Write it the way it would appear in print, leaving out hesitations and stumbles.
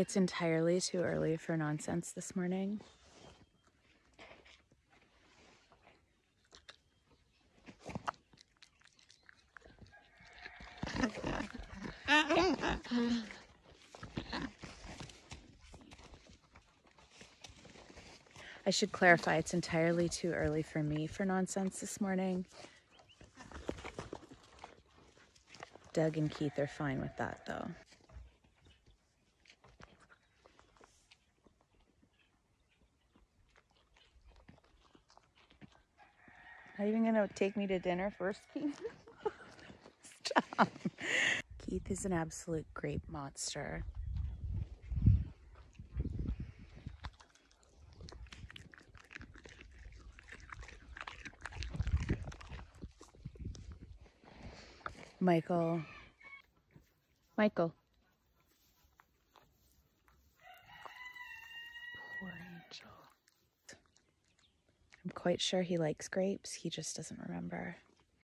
It's entirely too early for nonsense this morning. I should clarify, it's entirely too early for me for nonsense this morning. Doug and Keith are fine with that, though. Are you even gonna take me to dinner first, Keith? Stop. Keith is an absolute grape monster. Michael. Michael. Poor Angel. I'm quite sure he likes grapes. He just doesn't remember.